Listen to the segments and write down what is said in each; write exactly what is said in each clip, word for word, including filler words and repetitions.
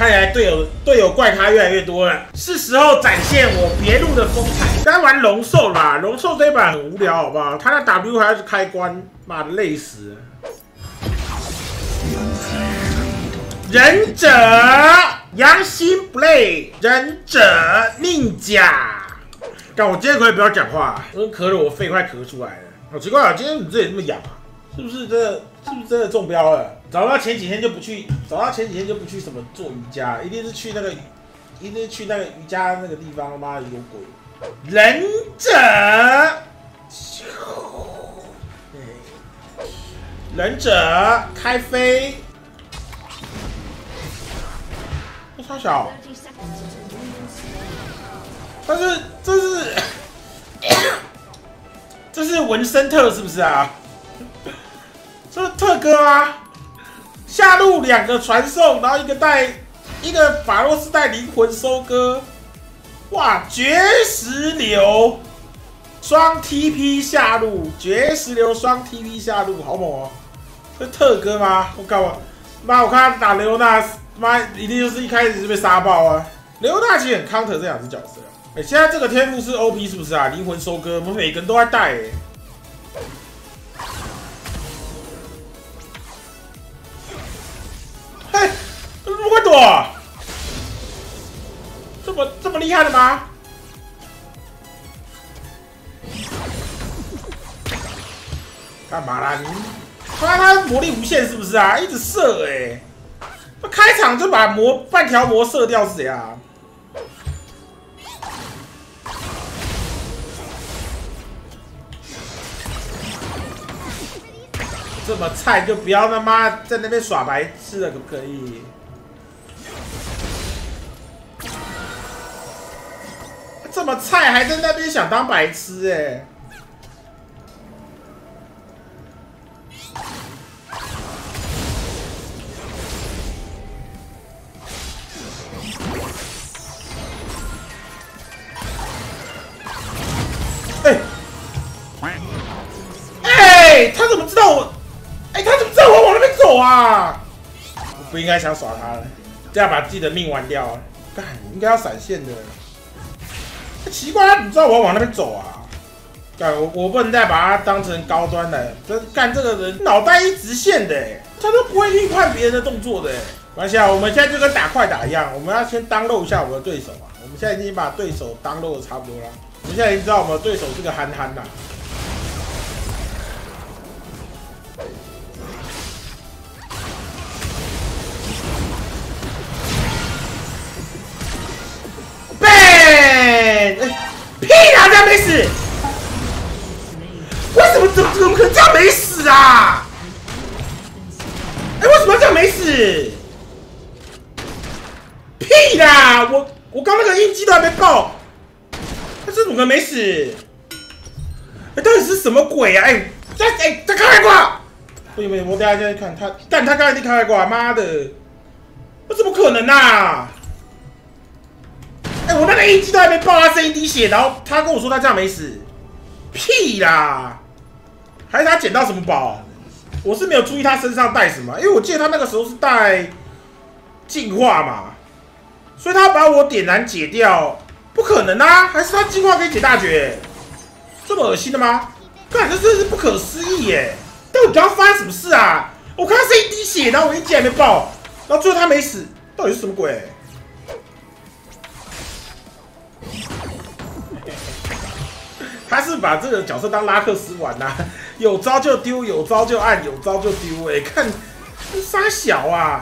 看起来队友队友怪咖越来越多了，是时候展现我别路的风采。该玩龙兽啦，龙兽这一版很无聊，好不好？他那 W 还要去开关，妈的累死了。忍者杨心 play， 忍者宁甲。但我今天可以不要讲话，因为咳了我肺快咳出来了。好奇怪啊，今天你这里这么痒啊？是不是真的？是不是真的中标了？早到前几天就不去，早到前几天就不去什么做瑜伽，一定是去那个，一定是去那个瑜伽那个地方，妈的有鬼！忍者，忍者开飞，这超小，但是这是这是文森特是不是啊？这是特哥吗？下路两个传送，然后一个带一个法洛斯带灵魂收割，哇！绝石流双 T P 下路，绝石流双 T P 下路，好猛哦！这特哥吗？我靠我妈！我看他打雷欧娜，妈一定就是一开始就被杀爆啊！雷欧娜其实很 counter 这两只角色。哎、欸，现在这个天赋是 O P 是不是啊？灵魂收割，我们每个人都在带哎、欸。嘿，怎么会躲？这么这么厉害的吗？干嘛啦你？他他魔力无限是不是啊？一直射哎、欸，他开场就把魔半条魔射掉是怎样？这么菜就不要他妈在那边耍白痴了，可不可以？这么菜还在那边想当白痴哎、欸！哎、欸，哎，他怎么知道我？哎、欸，他怎么知道我往那边走啊？我不应该想耍他了，这样把自己的命玩掉啊！干，应该要闪现的。奇怪，他怎么知道我要往那边走啊？干，我我不能再把他当成高端的，真干这个人脑袋一直线的、欸，他都不会预判别人的动作的、欸。没关系啊，我们现在就跟打快打一样，我们要先当漏一下我们的对手啊。我们现在已经把对手当漏的差不多了，我们现在已经知道我们的对手是个憨憨啦。屁啦！这样没死？为什么怎么怎么可能这样没死啊？哎、欸，为什么要这样没死？屁啦！我我刚那个印记都还没爆，他这怎么可能没死？哎、欸，到底是什么鬼啊？哎、欸，在哎在开外挂！不行不行，我等下再看他，但他刚才一定开外挂，妈的！那怎么可能啊？哎、欸，我那个一击都还没爆，他剩一滴血，然后他跟我说他这样没死，屁啦！还是他捡到什么宝？我是没有注意他身上带什么，因为我记得他那个时候是带净化嘛，所以他把我点燃解掉，不可能啊！还是他净化可以解大绝？这么恶心的吗？干，这真是不可思议耶！到底刚刚发生什么事啊？我看他剩一滴血，然后我一击还没爆，然后最后他没死，到底是什么鬼？他是把这个角色当拉克斯玩呐、啊，有招就丢，有招就按，有招就丢。哎，看这傻小啊！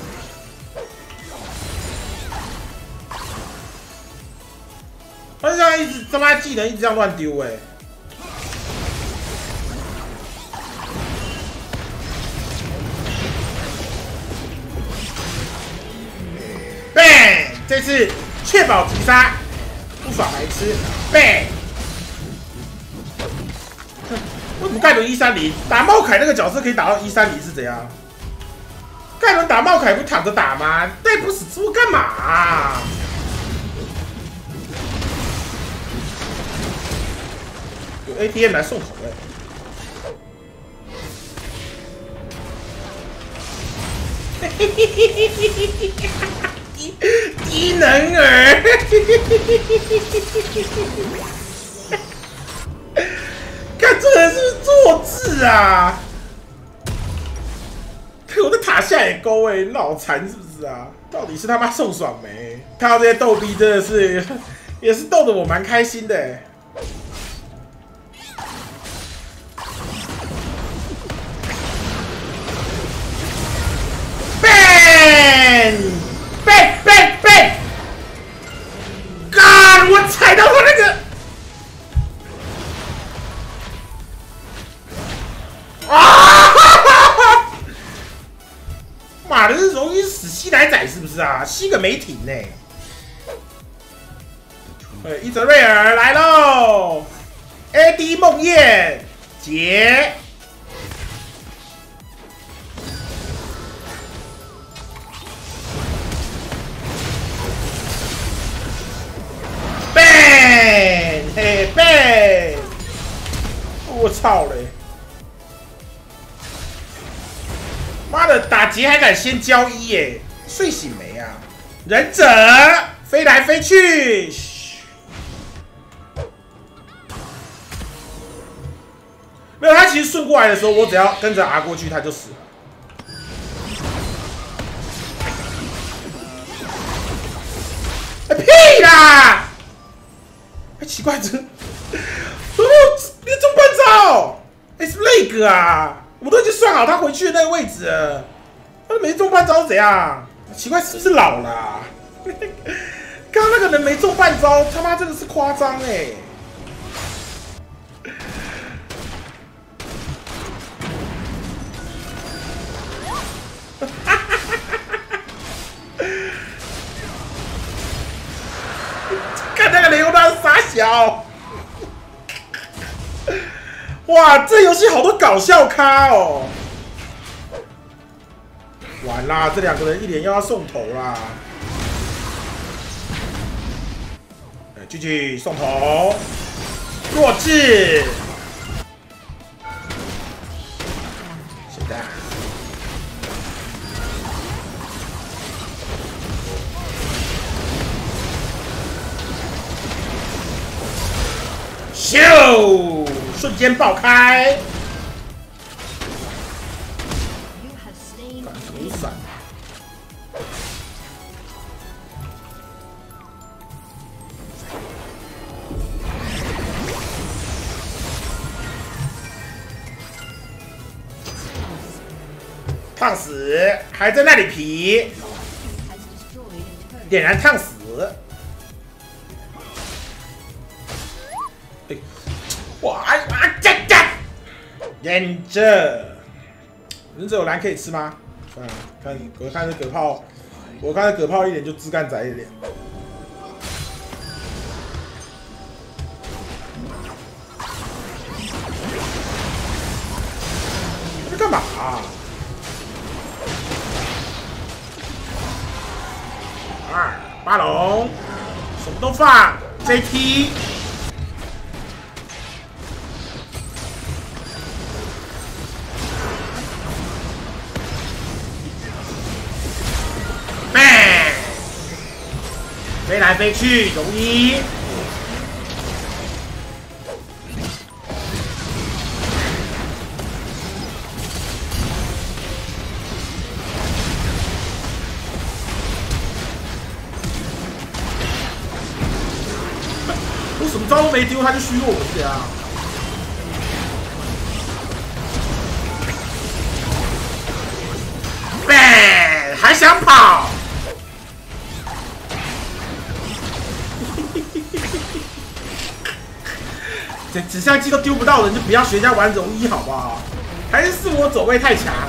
他这样一直他妈技能一直这样乱丢哎。bang， 这次确保击杀，不耍白痴 ，bang。为什么盖伦一三零打茂凯那个角色可以打到一三零是怎样？盖伦打茂凯不躺着打吗？带不死之物干嘛、啊？有 A T M 来送头哎、欸！ 低低能儿，看这人是不是弱智啊？我的塔下也勾哎、欸，脑残是不是啊？到底是他妈宋爽没？看到这些逗逼真的是，也是逗得我蛮开心的、欸。bang bang bang bang！ God， 我踩到他那个。 啊！妈的，这容易死西奶仔是不是啊？西个没停呢、欸。呃，伊泽瑞尔来喽 ！A D 梦魇结。bang， 嘿 bang！ 我操嘞！ 妈的，打劫还敢先交一耶？睡醒没啊？忍者飞来飞去，没有他其实顺过来的时候，我只要跟着 R 过去，他就死了。哎、欸、屁啦！哎、欸、奇怪，这哦，你中半招，哎、欸、是不是那个啊？ 我都已经算好他回去的那个位置了，他没中半招是怎样？奇怪，是不是老了、啊？刚刚那个人没中半招，他妈真的是夸张哎！看那个雷欧娜傻小。 哇，这游戏好多搞笑咖哦！完啦，这两个人一连又要送头啦！哎 ，G G 送头，弱智！现在，咻！ 瞬间爆开！头闪！烫死！还在那里皮！点燃烫死！ 哇啊呀呀！忍者，忍者有蓝可以吃吗？算了，看我看这葛炮，我看这葛炮一脸就枝干仔一脸。他在干嘛、啊？二八龙，什么都放 ，J T。 飞来飞去，容易。我什么招都没丢，他就虚弱我这样。呗，还想跑？ 这指向机都丢不到人，就不要学人家玩柔一好不好？还是是我走位太强？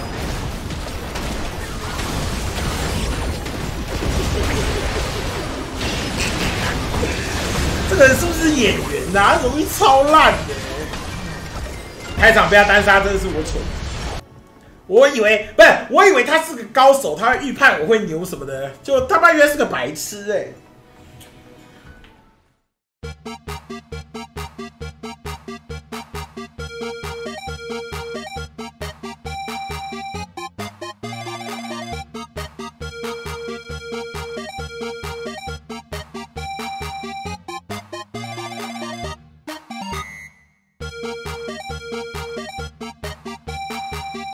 这个人是不是演员啊？柔一超烂的，开场被他单杀真的是我蠢。我以为不是，我以为他是个高手，他会预判我会牛什么的，就他妈原来是个白痴哎、欸！